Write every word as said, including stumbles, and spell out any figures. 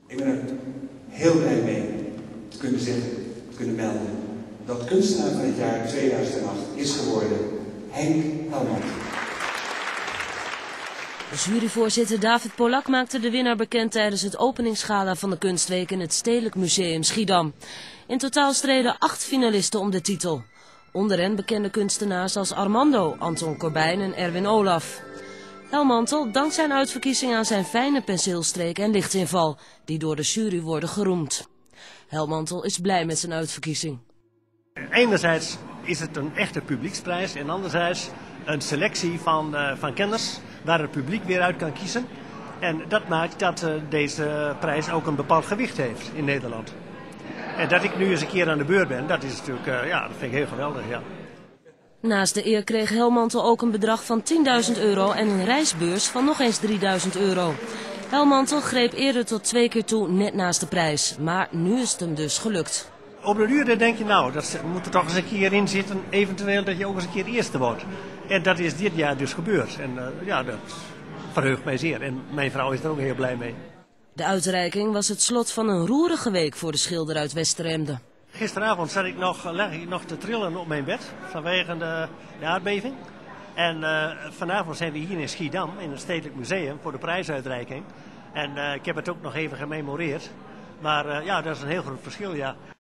Ik ben er heel blij mee te kunnen zeggen, te kunnen melden, dat kunstenaar van het jaar tweeduizend acht is geworden Henk Helmantel. Juryvoorzitter David Polak maakte de winnaar bekend tijdens het openingsgala van de Kunstweek in het Stedelijk Museum Schiedam. In totaal streden acht finalisten om de titel. Onder hen bekende kunstenaars als Armando, Anton Corbijn en Erwin Olaf. Helmantel dankt zijn uitverkiezing aan zijn fijne penseelstreken en lichtinval, die door de jury worden geroemd. Helmantel is blij met zijn uitverkiezing. Enerzijds is het een echte publieksprijs en anderzijds een selectie van, uh, van kenners waar het publiek weer uit kan kiezen. En dat maakt dat uh, deze prijs ook een bepaald gewicht heeft in Nederland. En dat ik nu eens een keer aan de beurt ben, dat is natuurlijk, uh, ja, dat vind ik heel geweldig, ja. Naast de eer kreeg Helmantel ook een bedrag van tienduizend euro en een reisbeurs van nog eens drieduizend euro. Helmantel greep eerder tot twee keer toe net naast de prijs, maar nu is het hem dus gelukt. Op de duur denk je, nou, dat moet er toch eens een keer in zitten, eventueel dat je ook eens een keer eerste wordt. En dat is dit jaar dus gebeurd. En uh, ja, dat verheugt mij zeer. En mijn vrouw is er ook heel blij mee. De uitreiking was het slot van een roerige week voor de schilder uit Westeremden. Gisteravond zat ik nog, lag ik nog te trillen op mijn bed vanwege de, de aardbeving. En uh, vanavond zijn we hier in Schiedam, in het Stedelijk Museum, voor de prijsuitreiking. En uh, ik heb het ook nog even gememoreerd. Maar uh, ja, dat is een heel groot verschil, ja.